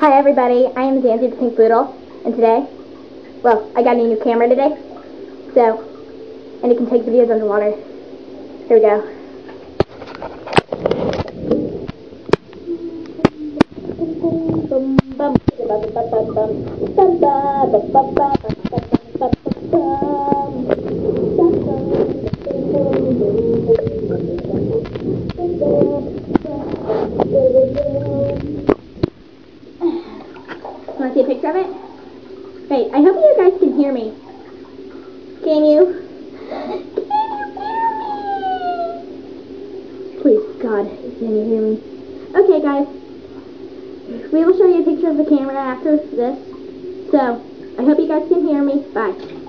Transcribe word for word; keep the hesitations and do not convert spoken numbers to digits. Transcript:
Hi everybody, I am Zanzy the Pink Poodle, and today, well, I got a new camera today, so, and it can take videos underwater. Here we go. Want to see a picture of it? Hey, I hope you guys can hear me. Can you? Can you hear me? Please, God, can you hear me? Okay, guys. We will show you a picture of the camera after this. So, I hope you guys can hear me. Bye.